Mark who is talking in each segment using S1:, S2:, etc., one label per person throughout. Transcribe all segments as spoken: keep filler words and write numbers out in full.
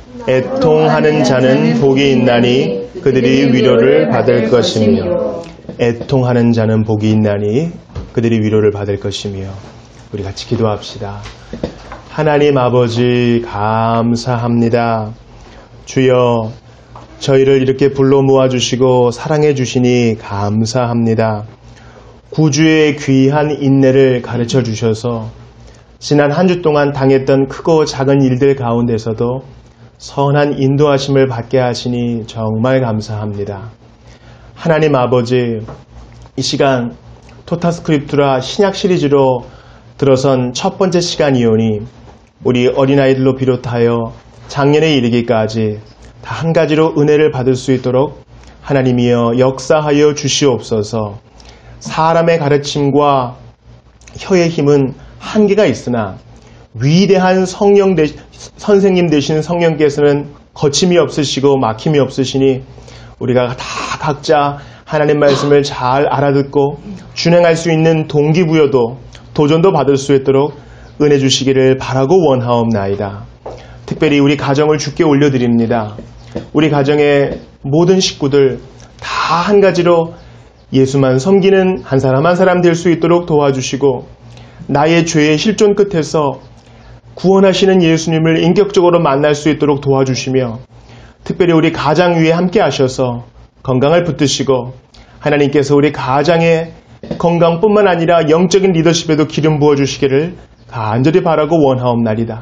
S1: 애통하는 자는 복이 있나니 그들이 위로를 받을 것이며 애통하는 자는 복이 있나니 그들이 위로를 받을 것이며. 우리 같이 기도합시다. 하나님 아버지 감사합니다. 주여 저희를 이렇게 불러 모아주시고 사랑해 주시니 감사합니다. 구주의 귀한 인내를 가르쳐 주셔서 지난 한 주 동안 당했던 크고 작은 일들 가운데서도 선한 인도하심을 받게 하시니 정말 감사합니다. 하나님 아버지, 이 시간 토타스크립투라 신약 시리즈로 들어선 첫 번째 시간이오니 우리 어린아이들로 비롯하여 작년에 이르기까지 다 한 가지로 은혜를 받을 수 있도록 하나님이여 역사하여 주시옵소서. 사람의 가르침과 혀의 힘은 한계가 있으나 위대한 성령 되, 선생님 되시는 성령께서는 거침이 없으시고 막힘이 없으시니 우리가 다 각자 하나님 말씀을 잘 알아듣고 준행할 수 있는 동기부여도 도전도 받을 수 있도록 은혜 주시기를 바라고 원하옵나이다. 특별히 우리 가정을 주께 올려드립니다. 우리 가정의 모든 식구들 다 한 가지로 예수만 섬기는 한 사람 한 사람 될 수 있도록 도와주시고 나의 죄의 실존 끝에서 구원하시는 예수님을 인격적으로 만날 수 있도록 도와주시며 특별히 우리 가장 위에 함께 하셔서 건강을 붙드시고 하나님께서 우리 가장의 건강뿐만 아니라 영적인 리더십에도 기름 부어주시기를 간절히 바라고 원하옵나이다.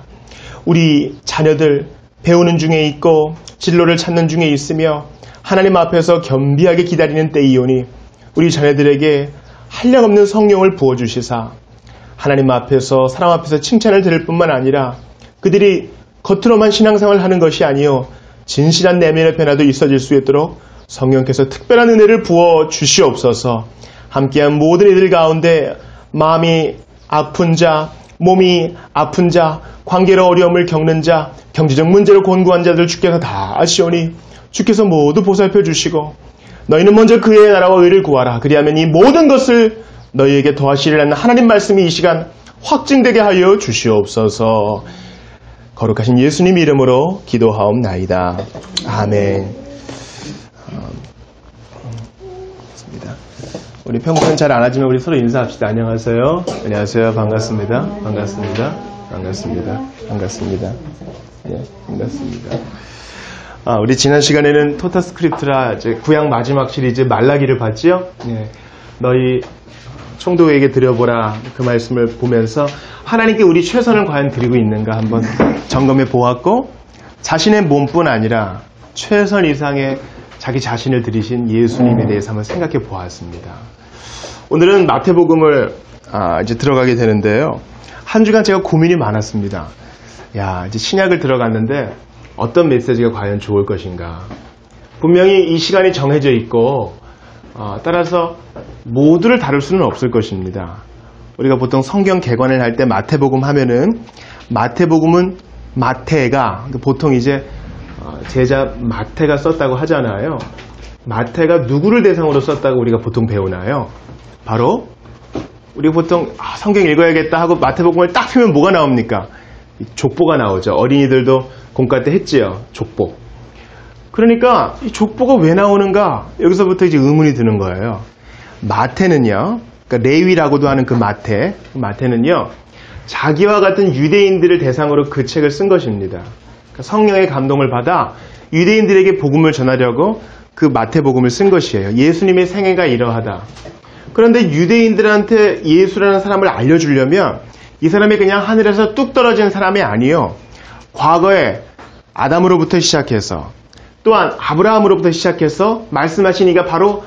S1: 우리 자녀들 배우는 중에 있고 진로를 찾는 중에 있으며 하나님 앞에서 겸비하게 기다리는 때이오니 우리 자녀들에게 한량없는 성령을 부어주시사 하나님 앞에서 사람 앞에서 칭찬을 들을 뿐만 아니라 그들이 겉으로만 신앙생활을 하는 것이 아니요 진실한 내면의 변화도 있어질 수 있도록 성령께서 특별한 은혜를 부어 주시옵소서. 함께한 모든 이들 가운데 마음이 아픈 자, 몸이 아픈 자, 관계로 어려움을 겪는 자, 경제적 문제로 곤고한 자들 주께서 다 아시오니 주께서 모두 보살펴 주시고 너희는 먼저 그의 나라와 의를 구하라. 그리하면 이 모든 것을 너희에게 더하시리라는 하나님 말씀이 이 시간 확증되게 하여 주시옵소서. 거룩하신 예수님 이름으로 기도하옵나이다. 아멘. 우리 평소엔 잘 안 하지만 우리 서로 인사합시다. 안녕하세요. 안녕하세요. 반갑습니다. 반갑습니다. 반갑습니다. 반갑습니다. 네, 반갑습니다. 아, 우리 지난 시간에는 토타스크립트라 이제 구약 마지막 시리즈 말라기를 봤지요. 네, 너희 총독에게 드려보라 그 말씀을 보면서 하나님께 우리 최선을 과연 드리고 있는가 한번 점검해 보았고 자신의 몸뿐 아니라 최선 이상의 자기 자신을 드리신 예수님에 대해서 한번 생각해 보았습니다. 오늘은 마태복음을 아, 이제 들어가게 되는데요. 한 주간 제가 고민이 많았습니다. 야, 이제 신약을 들어갔는데 어떤 메시지가 과연 좋을 것인가. 분명히 이 시간이 정해져 있고 어, 따라서 모두를 다룰 수는 없을 것입니다. 우리가 보통 성경 개관을 할 때 마태복음 하면은 마태복음은 마태가 보통 이제 제자 마태가 썼다고 하잖아요. 마태가 누구를 대상으로 썼다고 우리가 보통 배우나요? 바로 우리가 보통 아, 성경 읽어야겠다 하고 마태복음을 딱 펴면 뭐가 나옵니까? 족보가 나오죠. 어린이들도 공과 때 했지요. 족보. 그러니까 이 족보가 왜 나오는가? 여기서부터 이제 의문이 드는 거예요. 마태는요. 그러니까 레위라고도 하는 그 마태. 마태는요. 자기와 같은 유대인들을 대상으로 그 책을 쓴 것입니다. 그러니까 성령의 감동을 받아 유대인들에게 복음을 전하려고 그 마태복음을 쓴 것이에요. 예수님의 생애가 이러하다. 그런데 유대인들한테 예수라는 사람을 알려주려면 이 사람이 그냥 하늘에서 뚝 떨어진 사람이 아니요. 과거에 아담으로부터 시작해서 또한 아브라함으로부터 시작해서 말씀하신 이가 바로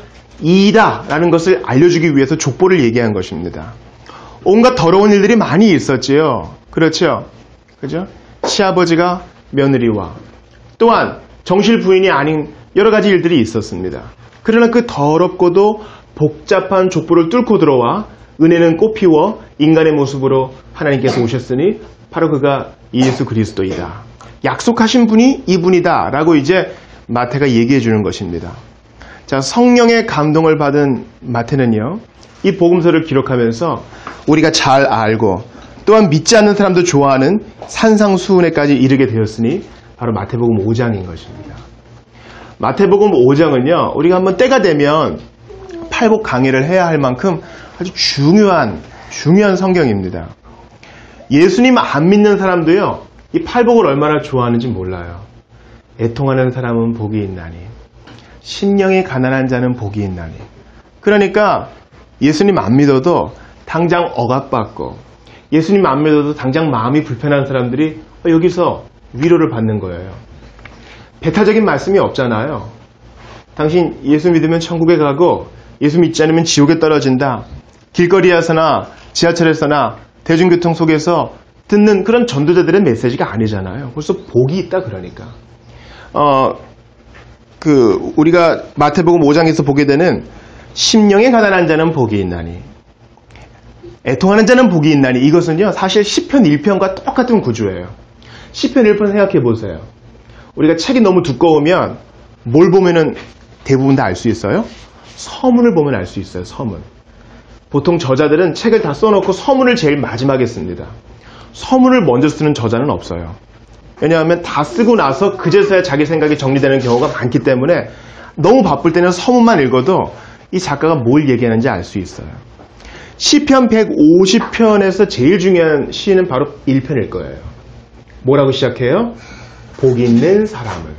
S1: 이다라는 것을 알려주기 위해서 족보를 얘기한 것입니다. 온갖 더러운 일들이 많이 있었지요. 그렇죠? 그죠? 시아버지가 며느리와 또한 정실 부인이 아닌 여러 가지 일들이 있었습니다. 그러나 그 더럽고도 복잡한 족보를 뚫고 들어와 은혜는 꽃피워 인간의 모습으로 하나님께서 오셨으니 바로 그가 예수 그리스도이다. 약속하신 분이 이분이다 라고 이제 마태가 얘기해 주는 것입니다. 자, 성령의 감동을 받은 마태는요, 이 복음서를 기록하면서 우리가 잘 알고 또한 믿지 않는 사람도 좋아하는 산상수훈에까지 이르게 되었으니 바로 마태복음 오 장인 것입니다. 마태복음 오 장은요, 우리가 한번 때가 되면 팔복 강의를 해야 할 만큼 아주 중요한, 중요한 성경입니다. 예수님 안 믿는 사람도요, 이 팔복을 얼마나 좋아하는지 몰라요. 애통하는 사람은 복이 있나니, 심령이 가난한 자는 복이 있나니. 그러니까 예수님 안 믿어도 당장 억압받고, 예수님 안 믿어도 당장 마음이 불편한 사람들이 여기서 위로를 받는 거예요. 배타적인 말씀이 없잖아요. 당신 예수 믿으면 천국에 가고 예수 믿지 않으면 지옥에 떨어진다. 길거리에서나 지하철에서나 대중교통 속에서 듣는 그런 전도자들의 메시지가 아니잖아요. 벌써 복이 있다 그러니까. 어, 그 우리가 마태복음 오 장에서 보게 되는 심령에 가난한 자는 복이 있나니, 애통하는 자는 복이 있나니, 이것은요 사실 시편 일 편과 똑같은 구조예요. 시편 일 편 생각해 보세요. 우리가 책이 너무 두꺼우면 뭘 보면은 대부분 다 알 수 있어요? 서문을 보면 알 수 있어요. 서문. 보통 저자들은 책을 다 써놓고 서문을 제일 마지막에 씁니다. 서문을 먼저 쓰는 저자는 없어요. 왜냐하면 다 쓰고 나서 그제서야 자기 생각이 정리되는 경우가 많기 때문에 너무 바쁠 때는 서문만 읽어도 이 작가가 뭘 얘기하는지 알 수 있어요. 시편 백오십 편에서 제일 중요한 시는 바로 일 편일 거예요. 뭐라고 시작해요? 복 있는 사람은.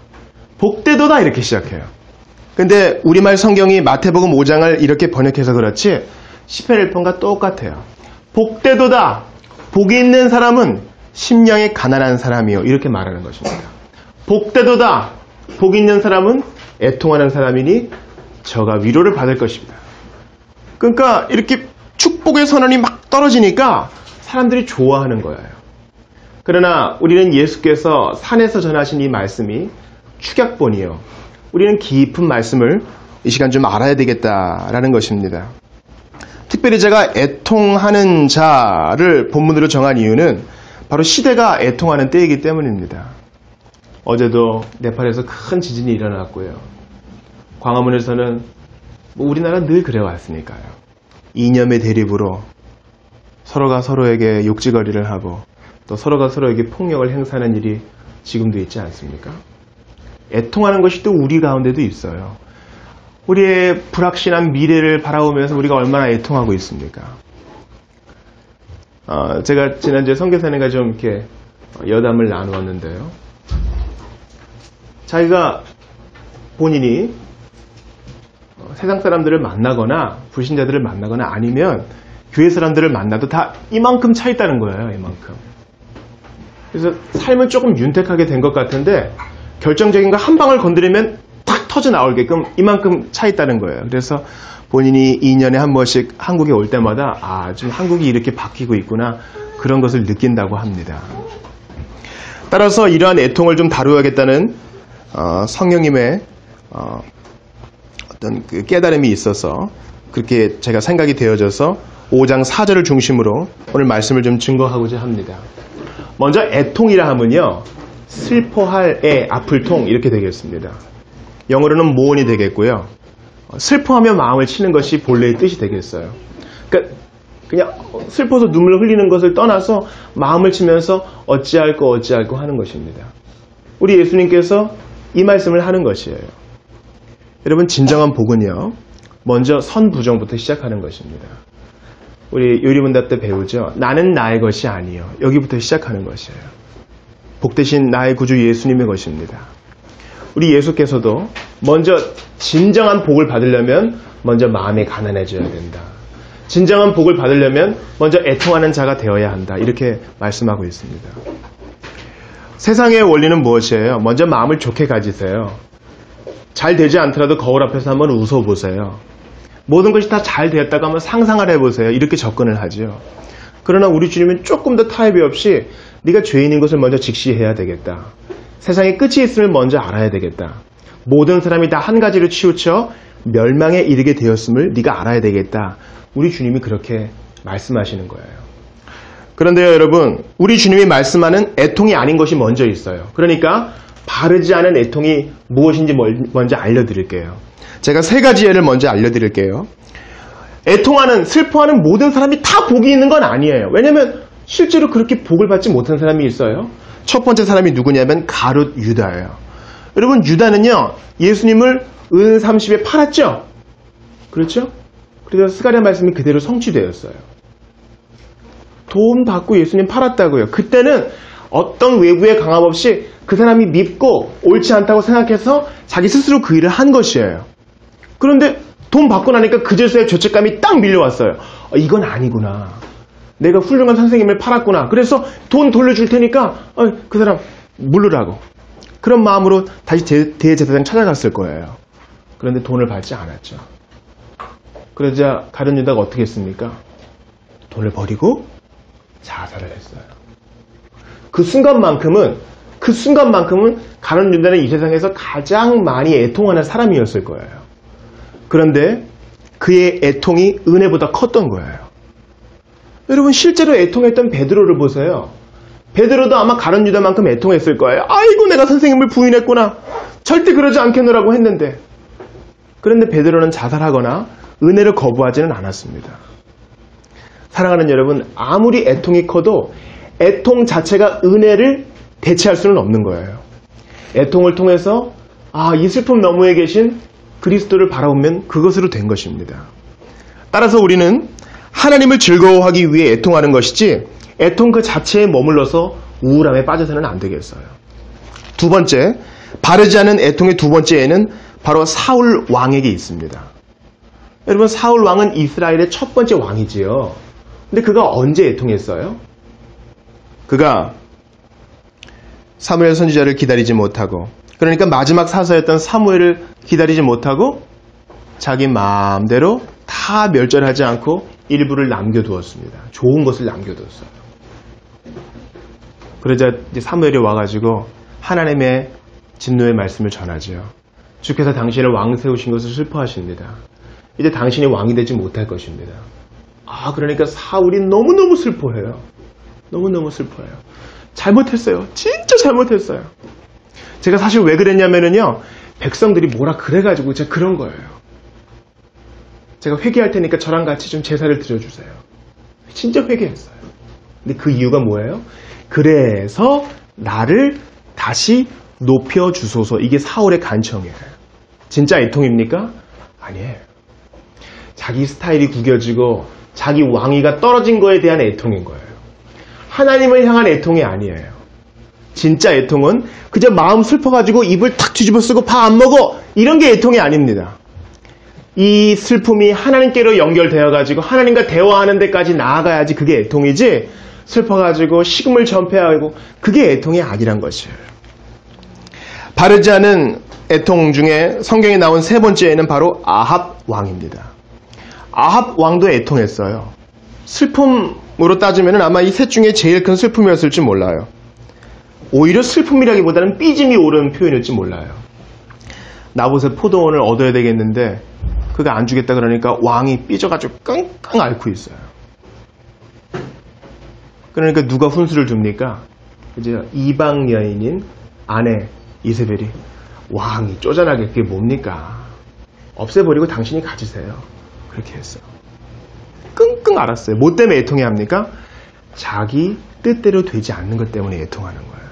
S1: 복되도다 이렇게 시작해요. 근데 우리말 성경이 마태복음 오 장을 이렇게 번역해서 그렇지 시편 일 편과 똑같아요. 복되도다. 복이 있는 사람은 심령이 가난한 사람이요. 이렇게 말하는 것입니다. 복되도다. 복이 있는 사람은 애통하는 사람이니 저가 위로를 받을 것입니다. 그러니까 이렇게 축복의 선언이 막 떨어지니까 사람들이 좋아하는 거예요. 그러나 우리는 예수께서 산에서 전하신 이 말씀이 축약본이요. 우리는 깊은 말씀을 이 시간 좀 알아야 되겠다라는 것입니다. 특별히 제가 애통하는 자를 본문으로 정한 이유는 바로 시대가 애통하는 때이기 때문입니다. 어제도 네팔에서 큰 지진이 일어났고요. 광화문에서는 뭐 우리나라 늘 그래왔으니까요. 이념의 대립으로 서로가 서로에게 욕지거리를 하고 또 서로가 서로에게 폭력을 행사하는 일이 지금도 있지 않습니까? 애통하는 것이 또 우리 가운데도 있어요. 우리의 불확실한 미래를 바라보면서 우리가 얼마나 애통하고 있습니까? 어, 제가 지난주에 선교사님과 좀 이렇게 여담을 나누었는데요. 자기가 본인이 세상 사람들을 만나거나 불신자들을 만나거나 아니면 교회 사람들을 만나도 다 이만큼 차 있다는 거예요. 이만큼. 그래서 삶은 조금 윤택하게 된 것 같은데 결정적인 거 한 방을 건드리면 탁 터져 나올게끔 이만큼 차 있다는 거예요. 그래서 본인이 이 년에 한 번씩 한국에 올 때마다 아, 좀 한국이 이렇게 바뀌고 있구나 그런 것을 느낀다고 합니다. 따라서 이러한 애통을 좀 다루어야겠다는 어, 성령님의 어, 어떤 그 깨달음이 있어서 그렇게 제가 생각이 되어져서 오 장 사 절을 중심으로 오늘 말씀을 좀 증거하고자 합니다. 먼저 애통이라 하면요. 슬퍼할 애, 아플 통 이렇게 되겠습니다. 영어로는 mourn이 되겠고요. 슬퍼하며 마음을 치는 것이 본래의 뜻이 되겠어요. 그러니까 그냥 슬퍼서 눈물 흘리는 것을 떠나서 마음을 치면서 어찌할꼬 어찌할꼬 하는 것입니다. 우리 예수님께서 이 말씀을 하는 것이에요. 여러분 진정한 복은요. 먼저 선부정부터 시작하는 것입니다. 우리 요리문답 때 배우죠. 나는 나의 것이 아니요. 여기부터 시작하는 것이에요. 복 대신 나의 구주 예수님의 것입니다. 우리 예수께서도 먼저 진정한 복을 받으려면 먼저 마음이 가난해져야 된다. 진정한 복을 받으려면 먼저 애통하는 자가 되어야 한다. 이렇게 말씀하고 있습니다. 세상의 원리는 무엇이에요? 먼저 마음을 좋게 가지세요. 잘 되지 않더라도 거울 앞에서 한번 웃어보세요. 모든 것이 다 잘 되었다고 한번 상상을 해보세요. 이렇게 접근을 하죠. 그러나 우리 주님은 조금 더 타협이 없이 네가 죄인인 것을 먼저 직시해야 되겠다. 세상에 끝이 있음을 먼저 알아야 되겠다. 모든 사람이 다 한 가지로 치우쳐 멸망에 이르게 되었음을 네가 알아야 되겠다. 우리 주님이 그렇게 말씀하시는 거예요. 그런데요 여러분, 우리 주님이 말씀하는 애통이 아닌 것이 먼저 있어요. 그러니까 바르지 않은 애통이 무엇인지 먼저 알려드릴게요. 제가 세 가지 예를 먼저 알려드릴게요. 애통하는, 슬퍼하는 모든 사람이 다 복이 있는 건 아니에요. 왜냐하면 실제로 그렇게 복을 받지 못한 사람이 있어요. 첫 번째 사람이 누구냐면 가룟 유다예요. 여러분, 유다는요, 예수님을 은 삼십에 팔았죠? 그렇죠? 그래서 스가랴 말씀이 그대로 성취되었어요. 돈 받고 예수님 팔았다고요. 그때는 어떤 외부의 강압 없이 그 사람이 믿고 옳지 않다고 생각해서 자기 스스로 그 일을 한 것이에요. 그런데 돈 받고 나니까 그제서야 죄책감이 딱 밀려왔어요. 어, 이건 아니구나. 내가 훌륭한 선생님을 팔았구나. 그래서 돈 돌려줄 테니까 어, 그 사람 물르라고. 그런 마음으로 다시 대, 대제사장 찾아갔을 거예요. 그런데 돈을 받지 않았죠. 그러자 가룟 유다가 어떻게 했습니까? 돈을 버리고 자살을 했어요. 그 순간만큼은 그 순간만큼은 가룟 유다는 이 세상에서 가장 많이 애통하는 사람이었을 거예요. 그런데 그의 애통이 은혜보다 컸던 거예요. 여러분, 실제로 애통했던 베드로를 보세요. 베드로도 아마 가룟 유다만큼 애통했을 거예요. 아이고, 내가 선생님을 부인했구나. 절대 그러지 않겠노라고 했는데. 그런데 베드로는 자살하거나 은혜를 거부하지는 않았습니다. 사랑하는 여러분, 아무리 애통이 커도 애통 자체가 은혜를 대체할 수는 없는 거예요. 애통을 통해서 아, 이 슬픔 너머에 계신 그리스도를 바라보면 그것으로 된 것입니다. 따라서 우리는 하나님을 즐거워하기 위해 애통하는 것이지 애통 그 자체에 머물러서 우울함에 빠져서는 안 되겠어요. 두 번째, 바르지 않은 애통의 두 번째에는 바로 사울 왕에게 있습니다. 여러분, 사울 왕은 이스라엘의 첫 번째 왕이지요. 근데 그가 언제 애통했어요? 그가 사무엘 선지자를 기다리지 못하고, 그러니까 마지막 사서였던 사무엘을 기다리지 못하고 자기 마음대로 다 멸절하지 않고 일부를 남겨두었습니다. 좋은 것을 남겨두었어요. 그러자 이제 사무엘이 와가지고 하나님의 진노의 말씀을 전하죠. 주께서 당신을 왕 세우신 것을 슬퍼하십니다. 이제 당신이 왕이 되지 못할 것입니다. 아, 그러니까 사울이 너무너무 슬퍼해요. 너무너무 슬퍼해요. 잘못했어요. 진짜 잘못했어요. 제가 사실 왜 그랬냐면요, 백성들이 뭐라 그래가지고 제가 그런 거예요. 제가 회개할 테니까 저랑 같이 좀 제사를 드려주세요. 진짜 회개했어요. 근데 그 이유가 뭐예요? 그래서 나를 다시 높여주소서. 이게 사울의 간청이에요. 진짜 애통입니까? 아니에요. 자기 스타일이 구겨지고 자기 왕위가 떨어진 거에 대한 애통인 거예요. 하나님을 향한 애통이 아니에요. 진짜 애통은 그저 마음 슬퍼가지고 입을 탁 뒤집어 쓰고 밥 안 먹어, 이런 게 애통이 아닙니다. 이 슬픔이 하나님께로 연결되어가지고 하나님과 대화하는 데까지 나아가야지 그게 애통이지, 슬퍼가지고 식음을 전폐하고 그게 애통이 아니란 것이에요. 바르지 않은 애통 중에 성경에 나온 세 번째는 바로 아합 왕입니다. 아합 왕도 애통했어요. 슬픔으로 따지면 아마 이 셋 중에 제일 큰 슬픔이었을지 몰라요. 오히려 슬픔이라기보다는 삐짐이 옳은 표현일지 몰라요. 나봇의 포도원을 얻어야 되겠는데 그가 안 주겠다 그러니까 왕이 삐져가지고 끙끙 앓고 있어요. 그러니까 누가 훈수를 줍니까? 이제 이방 여인인 아내 이세벨이, 왕이 쪼잔하게 그게 뭡니까? 없애버리고 당신이 가지세요. 그렇게 했어요. 끙끙 앓았어요. 뭐 때문에 애통해야 합니까? 자기 뜻대로 되지 않는 것 때문에 애통하는 거예요.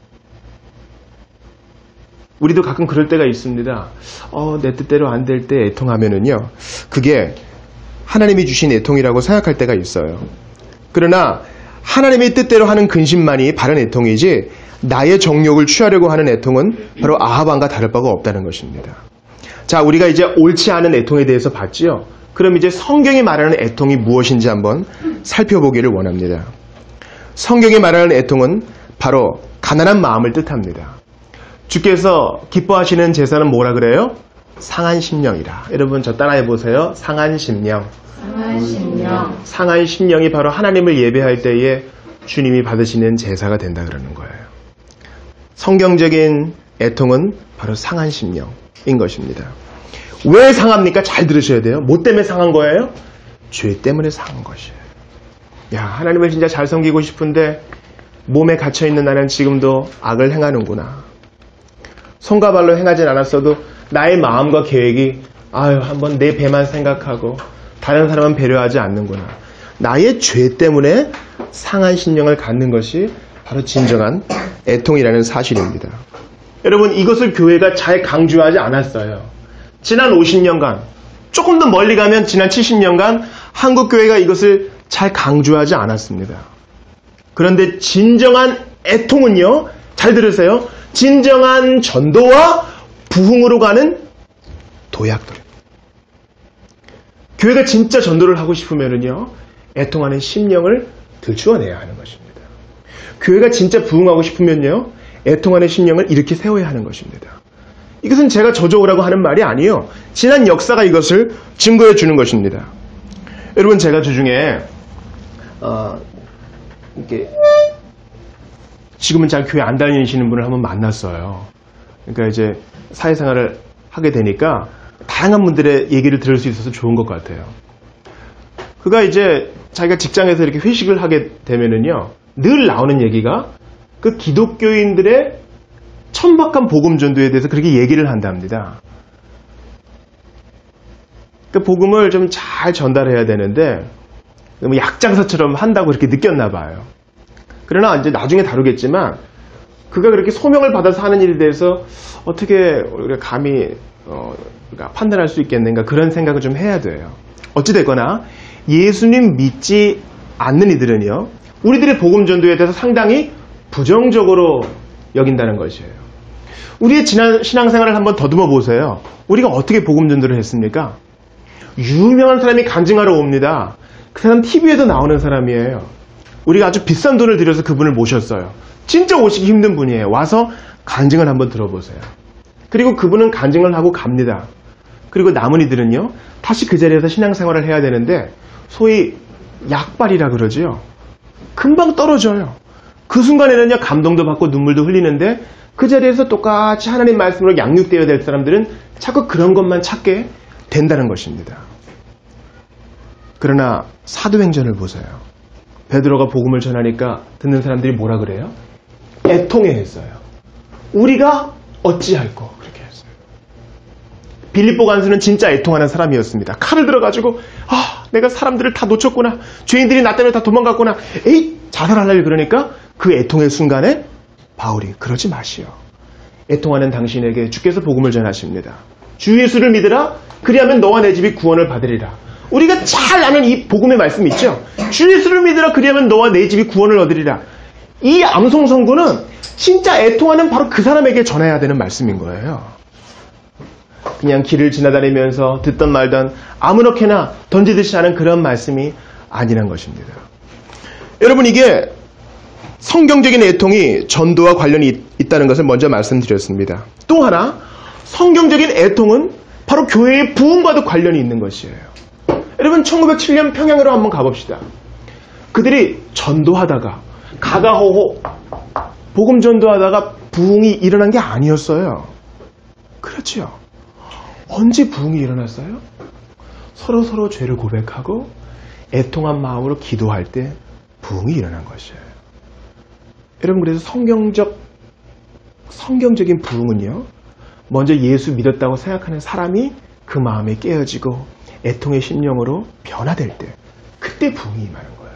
S1: 우리도 가끔 그럴 때가 있습니다. 어, 내 뜻대로 안 될 때 애통하면은요, 그게 하나님이 주신 애통이라고 생각할 때가 있어요. 그러나 하나님의 뜻대로 하는 근심만이 바른 애통이지, 나의 정욕을 취하려고 하는 애통은 바로 아합 왕과 다를 바가 없다는 것입니다. 자, 우리가 이제 옳지 않은 애통에 대해서 봤지요. 그럼 이제 성경이 말하는 애통이 무엇인지 한번 살펴보기를 원합니다. 성경이 말하는 애통은 바로 가난한 마음을 뜻합니다. 주께서 기뻐하시는 제사는 뭐라 그래요? 상한 심령이라. 여러분, 저 따라해 보세요. 상한 심령.
S2: 상한 심령.
S1: 상한 심령이 바로 하나님을 예배할 때에 주님이 받으시는 제사가 된다 그러는 거예요. 성경적인 애통은 바로 상한 심령인 것입니다. 왜 상합니까? 잘 들으셔야 돼요. 뭐 때문에 상한 거예요? 죄 때문에 상한 것이에요. 야, 하나님을 진짜 잘 섬기고 싶은데 몸에 갇혀있는 나는 지금도 악을 행하는구나. 손과 발로 행하진 않았어도 나의 마음과 계획이 아유, 한번 내 배만 생각하고 다른 사람은 배려하지 않는구나. 나의 죄 때문에 상한 심령을 갖는 것이 바로 진정한 애통이라는 사실입니다. 여러분, 이것을 교회가 잘 강조하지 않았어요. 지난 오십 년간, 조금 더 멀리 가면 지난 칠십 년간 한국 교회가 이것을 잘 강조하지 않았습니다. 그런데 진정한 애통은요, 잘 들으세요. 진정한 전도와 부흥으로 가는 도약들. 교회가 진짜 전도를 하고 싶으면은요, 애통하는 심령을 들추어내야 하는 것입니다. 교회가 진짜 부흥하고 싶으면요, 애통하는 심령을 이렇게 세워야 하는 것입니다. 이것은 제가 저저오라고 하는 말이 아니에요. 지난 역사가 이것을 증거해 주는 것입니다. 여러분, 제가 주중에 어, 이렇게 지금은 잘 교회 안 다니시는 분을 한번 만났어요. 그러니까 이제 사회생활을 하게 되니까 다양한 분들의 얘기를 들을 수 있어서 좋은 것 같아요. 그가 이제 자기가 직장에서 이렇게 회식을 하게 되면은요, 늘 나오는 얘기가 그 기독교인들의 천박한 복음 전도에 대해서 그렇게 얘기를 한답니다. 그 복음을 좀 잘 전달해야 되는데 너무 약장사처럼 한다고 그렇게 느꼈나 봐요. 그러나 이제 나중에 다루겠지만 그가 그렇게 소명을 받아서 하는 일에 대해서 어떻게 우리가 감히 어, 판단할 수 있겠는가, 그런 생각을 좀 해야 돼요. 어찌됐거나 예수님 믿지 않는 이들은요, 우리들의 복음 전도에 대해서 상당히 부정적으로 여긴다는 것이에요. 우리의 지난 신앙생활을 한번 더듬어 보세요. 우리가 어떻게 복음 전도를 했습니까? 유명한 사람이 간증하러 옵니다. 그 사람 티비에도 나오는 사람이에요. 우리가 아주 비싼 돈을 들여서 그분을 모셨어요. 진짜 오시기 힘든 분이에요. 와서 간증을 한번 들어보세요. 그리고 그분은 간증을 하고 갑니다. 그리고 남은 이들은요, 다시 그 자리에서 신앙생활을 해야 되는데 소위 약발이라 그러죠. 금방 떨어져요. 그 순간에는요, 감동도 받고 눈물도 흘리는데 그 자리에서 똑같이 하나님 말씀으로 양육되어야 될 사람들은 자꾸 그런 것만 찾게 된다는 것입니다. 그러나 사도행전을 보세요. 베드로가 복음을 전하니까 듣는 사람들이 뭐라 그래요? 애통해 했어요. 우리가 어찌할꼬, 그렇게 했어요. 빌립보 간수는 진짜 애통하는 사람이었습니다. 칼을 들어가지고 아, 내가 사람들을 다 놓쳤구나, 죄인들이 나 때문에 다 도망갔구나, 에이, 자살하려고 그러니까 그 애통의 순간에 바울이 그러지 마시오. 애통하는 당신에게 주께서 복음을 전하십니다. 주 예수를 믿으라, 그리하면 너와 내 집이 구원을 받으리라. 우리가 잘 아는 이 복음의 말씀 있죠? 주 예수를 믿으라, 그리하면 너와 내 집이 구원을 얻으리라. 이 암송 선고는 진짜 애통하는 바로 그 사람에게 전해야 되는 말씀인 거예요. 그냥 길을 지나다니면서 듣던 말던 아무렇게나 던지듯이 하는 그런 말씀이 아니란 것입니다. 여러분, 이게 성경적인 애통이 전도와 관련이 있다는 것을 먼저 말씀드렸습니다. 또 하나, 성경적인 애통은 바로 교회의 부흥과도 관련이 있는 것이에요. 여러분, 천구백칠 년 평양으로 한번 가봅시다. 그들이 전도하다가 가가호호 복음 전도하다가 부흥이 일어난 게 아니었어요. 그렇죠. 언제 부흥이 일어났어요? 서로 서로 죄를 고백하고 애통한 마음으로 기도할 때 부흥이 일어난 것이에요. 여러분, 그래서 성경적 성경적인 부흥은요, 먼저 예수 믿었다고 생각하는 사람이 그 마음에 깨어지고 애통의 심령으로 변화될 때, 그때 부흥이 임하는 거예요.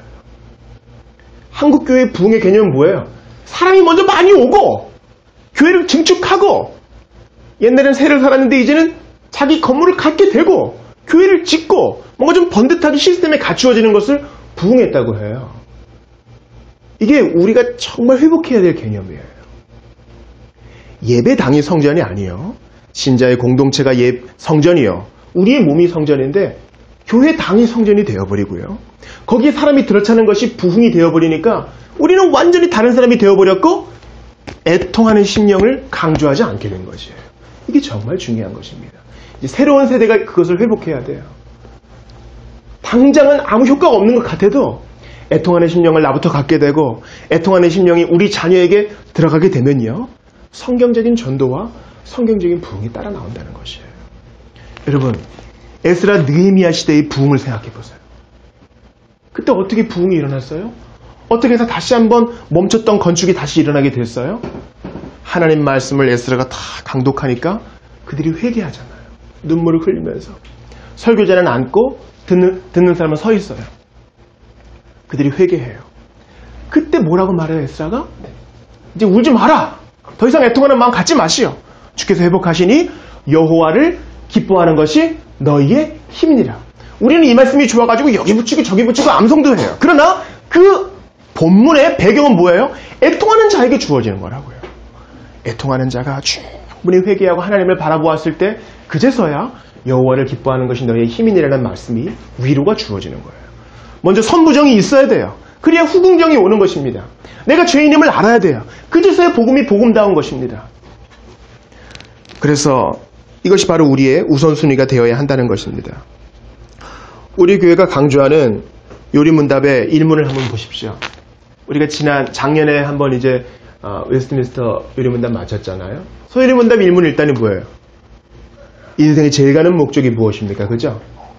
S1: 한국교회 부흥의 개념은 뭐예요? 사람이 먼저 많이 오고 교회를 증축하고, 옛날에는 세를 살았는데 이제는 자기 건물을 갖게 되고 교회를 짓고 뭔가 좀 번듯하게 시스템에 갖추어지는 것을 부흥했다고 해요. 이게 우리가 정말 회복해야 될 개념이에요. 예배당이 성전이 아니에요. 신자의 공동체가 예, 성전이요. 우리의 몸이 성전인데 교회당이 성전이 되어버리고요. 거기에 사람이 들어차는 것이 부흥이 되어버리니까 우리는 완전히 다른 사람이 되어버렸고 애통하는 심령을 강조하지 않게 된 것이에요. 이게 정말 중요한 것입니다. 이제 새로운 세대가 그것을 회복해야 돼요. 당장은 아무 효과가 없는 것 같아도 애통하는 심령을 나부터 갖게 되고 애통하는 심령이 우리 자녀에게 들어가게 되면요, 성경적인 전도와 성경적인 부흥이 따라 나온다는 것이에요. 여러분, 에스라 느헤미야 시대의 부흥을 생각해 보세요. 그때 어떻게 부흥이 일어났어요? 어떻게 해서 다시 한번 멈췄던 건축이 다시 일어나게 됐어요? 하나님 말씀을 에스라가 다 강독하니까 그들이 회개하잖아요. 눈물을 흘리면서. 설교자는 앉고 듣는, 듣는 사람은 서 있어요. 그들이 회개해요. 그때 뭐라고 말해요, 에스라가? 이제 울지 마라. 더 이상 애통하는 마음 갖지 마시오. 주께서 회복하시니 여호와를 기뻐하는 것이 너희의 힘이니라. 우리는 이 말씀이 좋아가지고 여기 붙이고 저기 붙이고 암송도 해요. 그러나 그 본문의 배경은 뭐예요? 애통하는 자에게 주어지는 거라고요. 애통하는 자가 충분히 회개하고 하나님을 바라보았을 때 그제서야 여호와를 기뻐하는 것이 너희의 힘이니라는 말씀이 위로가 주어지는 거예요. 먼저 선부정이 있어야 돼요. 그래야 후궁정이 오는 것입니다. 내가 죄인임을 알아야 돼요. 그제서야 복음이 복음다운 것입니다. 그래서 이것이 바로 우리의 우선순위가 되어야 한다는 것입니다. 우리 교회가 강조하는 요리문답의 일문을 한번 보십시오. 우리가 지난 작년에 한번 이제 어, 웨스트민스터 요리문답 마쳤잖아요. 소요리문답 일문 일단이 뭐예요? 인생이 제일 가는 목적이 무엇입니까? 그죠?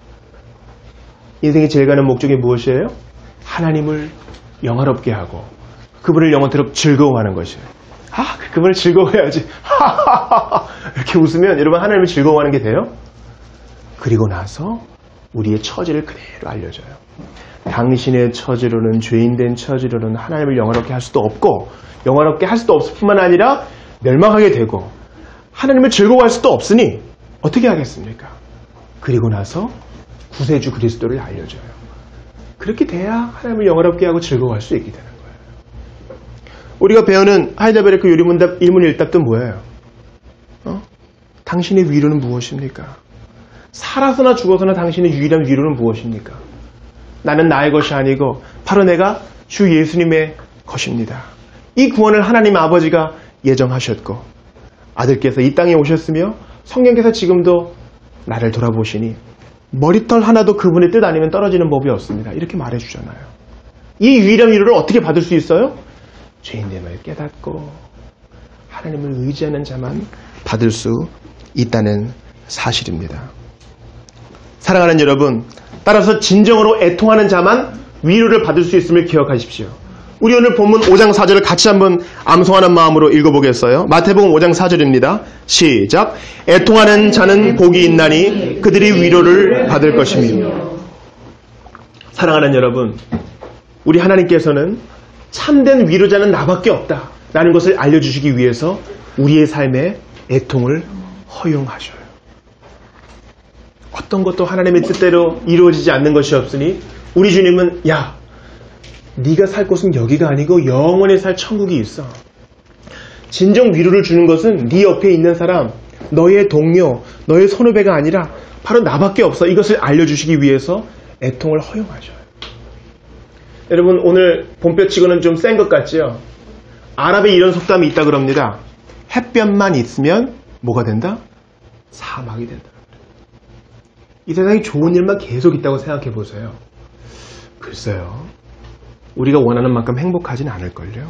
S1: 인생이 제일 가는 목적이 무엇이에요? 하나님을 영화롭게 하고 그분을 영원토록 즐거워하는 것이에요. 아, 그분을 즐거워해야지. 이렇게 웃으면 여러분 하나님을 즐거워하는 게 돼요? 그리고 나서 우리의 처지를 그대로 알려줘요. 당신의 처지로는 죄인된 처지로는 하나님을 영화롭게 할 수도 없고 영화롭게 할 수도 없을 뿐만 아니라 멸망하게 되고 하나님을 즐거워할 수도 없으니 어떻게 하겠습니까? 그리고 나서 구세주 그리스도를 알려줘요. 그렇게 돼야 하나님을 영화롭게 하고 즐거워할 수 있게 되는 거예요. 우리가 배우는 하이델베르크 요리문답 일문 일답도 뭐예요? 어? 당신의 위로는 무엇입니까? 살아서나 죽어서나 당신의 유일한 위로는 무엇입니까? 나는 나의 것이 아니고 바로 내가 주 예수님의 것입니다. 이 구원을 하나님 아버지가 예정하셨고 아들께서 이 땅에 오셨으며 성령께서 지금도 나를 돌아보시니 머리털 하나도 그분의 뜻 아니면 떨어지는 법이 없습니다. 이렇게 말해주잖아요. 이 유일한 위로를 어떻게 받을 수 있어요? 죄인됨을 깨닫고 하나님을 의지하는 자만 받을 수 있다는 사실입니다. 사랑하는 여러분, 따라서 진정으로 애통하는 자만 위로를 받을 수 있음을 기억하십시오. 우리 오늘 본문 오 장 사 절을 같이 한번 암송하는 마음으로 읽어보겠어요. 마태복음 오 장 사 절입니다. 시작. 애통하는 자는 복이 있나니 그들이 위로를 받을 것이며. 사랑하는 여러분, 우리 하나님께서는 참된 위로자는 나밖에 없다 라는 것을 알려주시기 위해서 우리의 삶에 애통을 허용하셔요. 어떤 것도 하나님의 뜻대로 이루어지지 않는 것이 없으니 우리 주님은 야, 네가 살 곳은 여기가 아니고 영원히 살 천국이 있어. 진정 위로를 주는 것은 네 옆에 있는 사람, 너의 동료, 너의 선후배가 아니라 바로 나밖에 없어. 이것을 알려주시기 위해서 애통을 허용하셔요. 여러분, 오늘 본뼈치고는 좀 센 것 같지요? 아랍에 이런 속담이 있다 그럽니다. 햇볕만 있으면 뭐가 된다? 사막이 된다. 이 세상에 좋은 일만 계속 있다고 생각해 보세요. 글쎄요. 우리가 원하는 만큼 행복하진 않을걸요.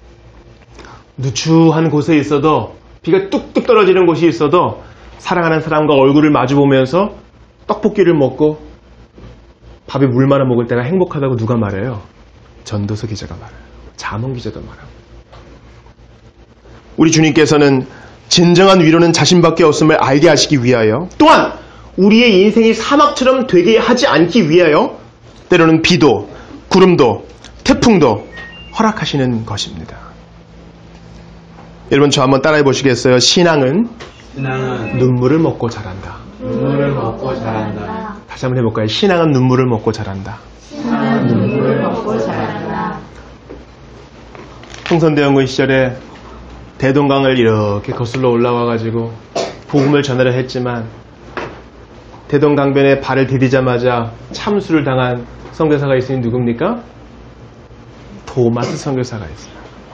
S1: 누추한 곳에 있어도 비가 뚝뚝 떨어지는 곳이 있어도 사랑하는 사람과 얼굴을 마주보면서 떡볶이를 먹고 밥에 물 말아 먹을 때가 행복하다고 누가 말해요? 전도서 기자가 말해요. 잠언 기자도 말하고. 우리 주님께서는 진정한 위로는 자신밖에 없음을 알게 하시기 위하여 또한 우리의 인생이 사막처럼 되게 하지 않기 위하여 때로는 비도 구름도 태풍도 허락하시는 것입니다. 여러분 저 한번 따라해 보시겠어요? 신앙은,
S2: 신앙은
S1: 눈물을 먹고 자란다.
S2: 눈물을 먹고 자란다.
S1: 다시 한번 해볼까요? 신앙은 눈물을 먹고 자란다.
S2: 신앙은 눈물을 먹고 자란다.
S1: 홍선대원군 시절에 대동강을 이렇게 거슬러 올라와가지고 복음을 전하려 했지만 대동강변에 발을 디디자마자 참수를 당한 선교사가 있으니 누굽니까? 도마스 선교사가 있어요.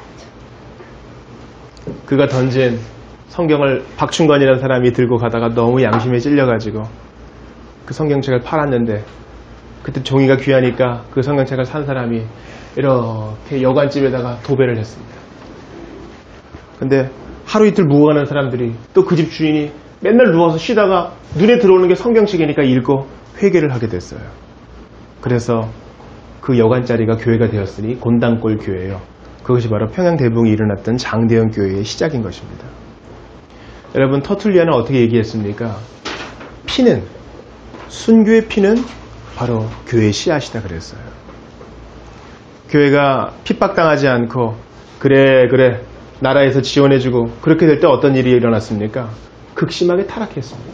S1: 그가 던진 성경을 박충관이라는 사람이 들고 가다가 너무 양심에 찔려가지고 그 성경책을 팔았는데 그때 종이가 귀하니까 그 성경책을 산 사람이 이렇게 여관집에다가 도배를 했습니다. 근데 하루 이틀 묵어가는 사람들이 또 그 집 주인이 맨날 누워서 쉬다가 눈에 들어오는 게 성경책이니까 읽고 회개를 하게 됐어요. 그래서 그 여관자리가 교회가 되었으니 곤당골 교회예요. 그것이 바로 평양대붕이 일어났던 장대현 교회의 시작인 것입니다. 여러분, 터툴리아는 어떻게 얘기했습니까? 피는, 순교의 피는 바로 교회의 씨앗이다 그랬어요. 교회가 핍박당하지 않고 그래 그래 나라에서 지원해주고 그렇게 될 때 어떤 일이 일어났습니까? 극심하게 타락했습니다.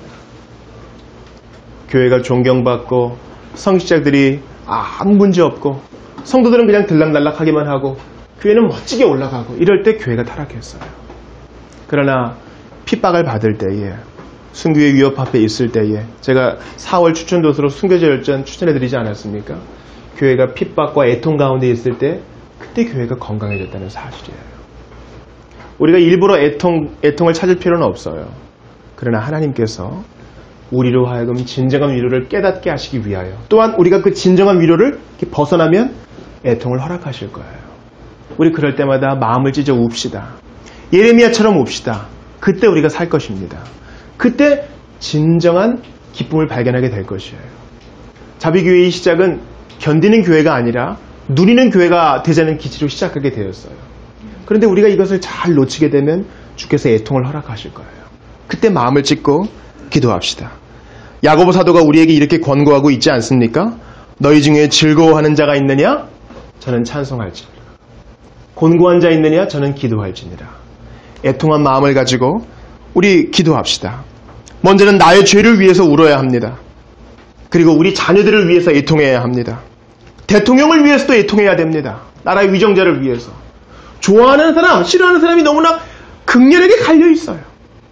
S1: 교회가 존경받고 성직자들이 아무 문제 없고 성도들은 그냥 들락날락하기만 하고 교회는 멋지게 올라가고 이럴 때 교회가 타락했어요. 그러나 핍박을 받을 때에 순교의 위협 앞에 있을 때에 제가 사월 추천도서로 순교자 열전 추천해드리지 않았습니까? 교회가 핍박과 애통 가운데 있을 때 그때 교회가 건강해졌다는 사실이에요. 우리가 일부러 애통, 애통을 찾을 필요는 없어요. 그러나 하나님께서 우리로 하여금 진정한 위로를 깨닫게 하시기 위하여 또한 우리가 그 진정한 위로를 벗어나면 애통을 허락하실 거예요. 우리 그럴 때마다 마음을 찢어 웁시다. 예레미야처럼 웁시다. 그때 우리가 살 것입니다. 그때 진정한 기쁨을 발견하게 될 것이에요. 자비교회의 시작은 견디는 교회가 아니라 누리는 교회가 되자는 기치로 시작하게 되었어요. 그런데 우리가 이것을 잘 놓치게 되면 주께서 애통을 허락하실 거예요. 그때 마음을 찢고 기도합시다. 야고보 사도가 우리에게 이렇게 권고하고 있지 않습니까? 너희 중에 즐거워하는 자가 있느냐? 저는 찬송할지니라. 곤고한 자 있느냐? 저는 기도할지니라. 애통한 마음을 가지고 우리 기도합시다. 먼저는 나의 죄를 위해서 울어야 합니다. 그리고 우리 자녀들을 위해서 애통해야 합니다. 대통령을 위해서도 애통해야 됩니다. 나라의 위정자를 위해서. 좋아하는 사람, 싫어하는 사람이 너무나 극렬하게 갈려 있어요.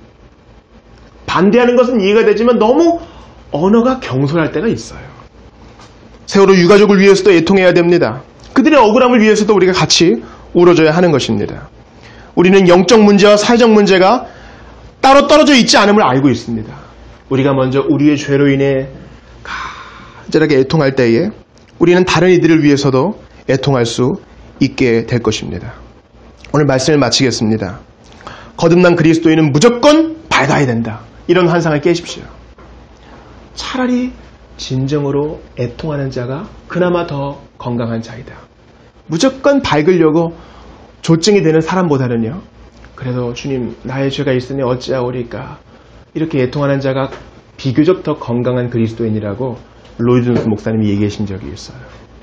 S1: 반대하는 것은 이해가 되지만 너무 언어가 경솔할 때가 있어요. 세월호 유가족을 위해서도 애통해야 됩니다. 그들의 억울함을 위해서도 우리가 같이 울어줘야 하는 것입니다. 우리는 영적 문제와 사회적 문제가 따로 떨어져 있지 않음을 알고 있습니다. 우리가 먼저 우리의 죄로 인해 간절하게 애통할 때에 우리는 다른 이들을 위해서도 애통할 수 있게 될 것입니다. 오늘 말씀을 마치겠습니다. 거듭난 그리스도인은 무조건 밝아야 된다. 이런 환상을 깨십시오. 차라리 진정으로 애통하는 자가 그나마 더 건강한 자이다. 무조건 밝으려고 조증이 되는 사람보다는요. 그래도 주님 나의 죄가 있으니 어찌하오리까. 이렇게 애통하는 자가 비교적 더 건강한 그리스도인이라고 로이드 목사님이 얘기하신 적이 있어요.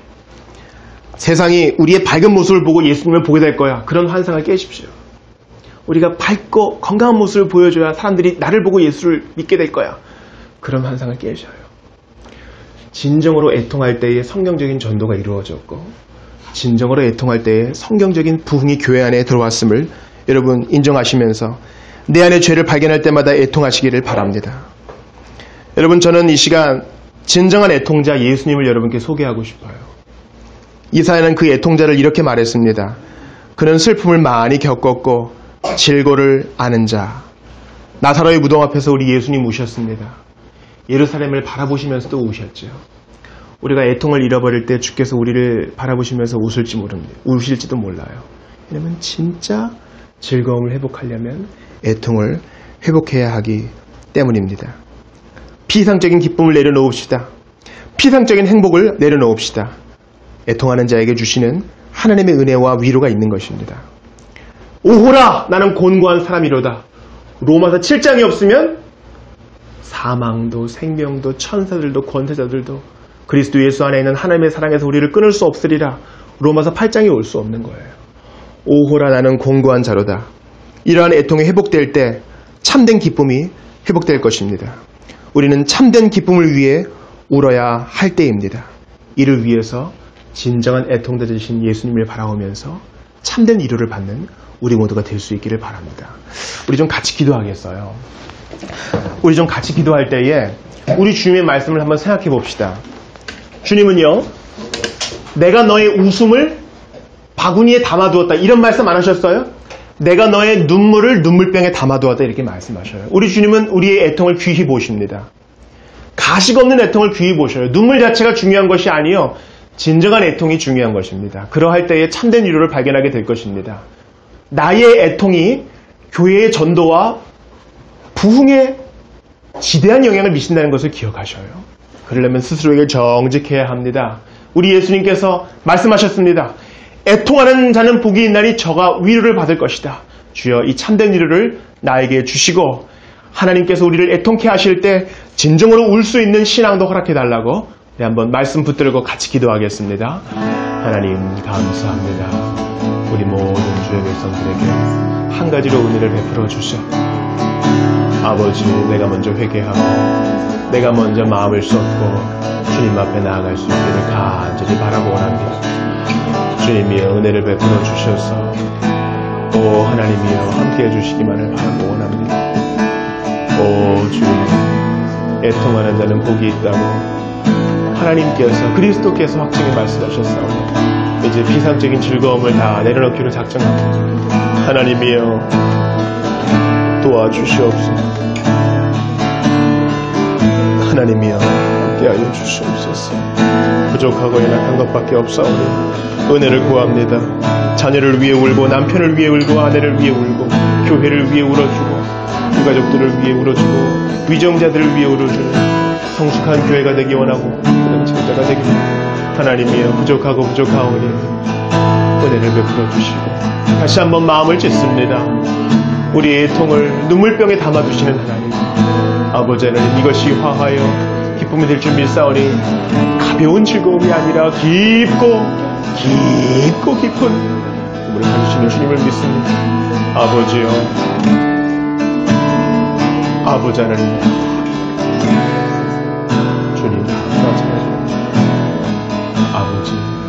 S1: 세상이 우리의 밝은 모습을 보고 예수님을 보게 될 거야. 그런 환상을 깨십시오. 우리가 밝고 건강한 모습을 보여줘야 사람들이 나를 보고 예수를 믿게 될 거야. 그런 환상을 깨셔요. 진정으로 애통할 때에 성경적인 전도가 이루어졌고 진정으로 애통할 때에 성경적인 부흥이 교회 안에 들어왔음을 여러분 인정하시면서 내 안의 죄를 발견할 때마다 애통하시기를 바랍니다. 여러분 저는 이 시간 진정한 애통자 예수님을 여러분께 소개하고 싶어요. 이사야는 그 애통자를 이렇게 말했습니다. 그는 슬픔을 많이 겪었고 질고를 아는 자. 나사로의 무덤 앞에서 우리 예수님 우셨습니다. 예루살렘을 바라보시면서도 우셨죠. 우리가 애통을 잃어버릴 때 주께서 우리를 바라보시면서 웃을지 모릅니다. 우실지도 몰라요. 왜냐하면 진짜 즐거움을 회복하려면 애통을 회복해야 하기 때문입니다. 피상적인 기쁨을 내려놓읍시다. 피상적인 행복을 내려놓읍시다. 애통하는 자에게 주시는 하나님의 은혜와 위로가 있는 것입니다. 오호라 나는 곤고한 사람이로다. 로마서 칠 장이 없으면 사망도 생명도 천사들도 권세자들도 그리스도 예수 안에 있는 하나님의 사랑에서 우리를 끊을 수 없으리라. 로마서 팔 장이 올 수 없는 거예요. 오호라 나는 곤고한 자로다. 이러한 애통이 회복될 때 참된 기쁨이 회복될 것입니다. 우리는 참된 기쁨을 위해 울어야 할 때입니다. 이를 위해서 진정한 애통자 되신 예수님을 바라보면서 참된 위로를 받는 우리 모두가 될 수 있기를 바랍니다. 우리 좀 같이 기도하겠어요. 우리 좀 같이 기도할 때에 우리 주님의 말씀을 한번 생각해 봅시다. 주님은요, 내가 너의 웃음을 바구니에 담아두었다. 이런 말씀 안 하셨어요? 내가 너의 눈물을 눈물병에 담아두었다. 이렇게 말씀하셔요. 우리 주님은 우리의 애통을 귀히 보십니다. 가식 없는 애통을 귀히 보셔요. 눈물 자체가 중요한 것이 아니요. 진정한 애통이 중요한 것입니다. 그러할 때에 참된 위로를 발견하게 될 것입니다. 나의 애통이 교회의 전도와 부흥에 지대한 영향을 미친다는 것을 기억하셔요. 그러려면 스스로에게 정직해야 합니다. 우리 예수님께서 말씀하셨습니다. 애통하는 자는 복이 있나니 저가 위로를 받을 것이다. 주여 이 참된 위로를 나에게 주시고 하나님께서 우리를 애통케 하실 때 진정으로 울 수 있는 신앙도 허락해달라고 한번 말씀 붙들고 같이 기도하겠습니다. 하나님 감사합니다. 우리 모든 주의 백성들에게 한 가지로 은혜를 베풀어 주셔. 아버지, 내가 먼저 회개하고 내가 먼저 마음을 쏟고 주님 앞에 나아갈 수 있기를 간절히 바라고 원합니다. 주님이여 은혜를 베풀어 주셔서 오 하나님이여 함께해 주시기만을 바라고 원합니다. 오 주님, 애통하는 자는 복이 있다고 하나님께서 그리스도께서 확증에 말씀하셨사오니 이제 비상적인 즐거움을 다 내려놓기로 작정합니다. 하나님이여 도와주시옵소서. 하나님이여 함께하여 주시옵소서. 부족하고 연약한 것밖에 없사오니 은혜를 구합니다. 자녀를 위해 울고 남편을 위해 울고 아내를 위해 울고 교회를 위해 울어주고 유가족들을 위해 울어주고 위정자들을 위해 울어주는 성숙한 교회가 되기 원하고 그런 장자가 되기 원합니다. 하나님이여 부족하고 부족하오니 은혜를 베풀어 주시고 다시 한번 마음을 찢습니다. 우리의 애통을 눈물병에 담아주시는 하나님, 아버지 하나님, 이것이 화하여 기쁨이 될 줄 믿사오니 가벼운 즐거움이 아니라 깊고 깊고 깊은 우리 가주시는 주님을 믿습니다. 아버지여, 아버지 하나님, 주님 감사합니다. 아버지,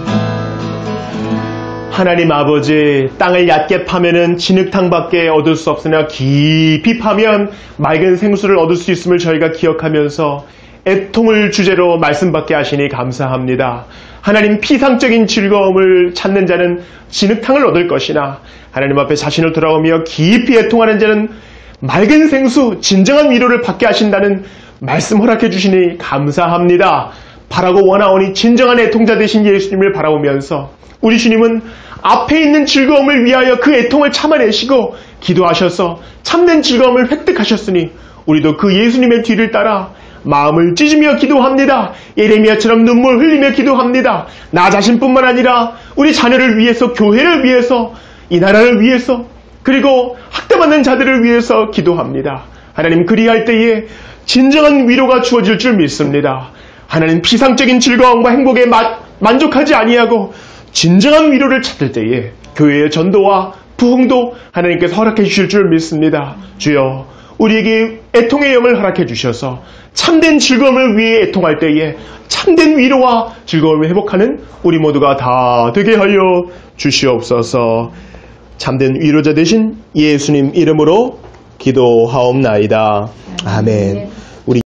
S1: 하나님 아버지, 땅을 얕게 파면은 진흙탕밖에 얻을 수 없으나 깊이 파면 맑은 생수를 얻을 수 있음을 저희가 기억하면서 애통을 주제로 말씀받게 하시니 감사합니다. 하나님, 피상적인 즐거움을 찾는 자는 진흙탕을 얻을 것이나 하나님 앞에 자신을 돌아오며 깊이 애통하는 자는 맑은 생수, 진정한 위로를 받게 하신다는 말씀 허락해 주시니 감사합니다. 바라고 원하오니 진정한 애통자 되신 예수님을 바라보면서 우리 주님은 앞에 있는 즐거움을 위하여 그 애통을 참아내시고 기도하셔서 참된 즐거움을 획득하셨으니 우리도 그 예수님의 뒤를 따라 마음을 찢으며 기도합니다. 예레미야처럼 눈물 흘리며 기도합니다. 나 자신뿐만 아니라 우리 자녀를 위해서, 교회를 위해서, 이 나라를 위해서, 그리고 학대받는 자들을 위해서 기도합니다. 하나님, 그리할 때에 진정한 위로가 주어질 줄 믿습니다. 하나님, 피상적인 즐거움과 행복에 마, 만족하지 아니하고 진정한 위로를 찾을 때에 교회의 전도와 부흥도 하나님께서 허락해 주실 줄 믿습니다. 주여, 우리에게 애통의 영을 허락해 주셔서 참된 즐거움을 위해 애통할 때에 참된 위로와 즐거움을 회복하는 우리 모두가 다 되게 하여 주시옵소서. 참된 위로자 되신 예수님 이름으로 기도하옵나이다. 아멘.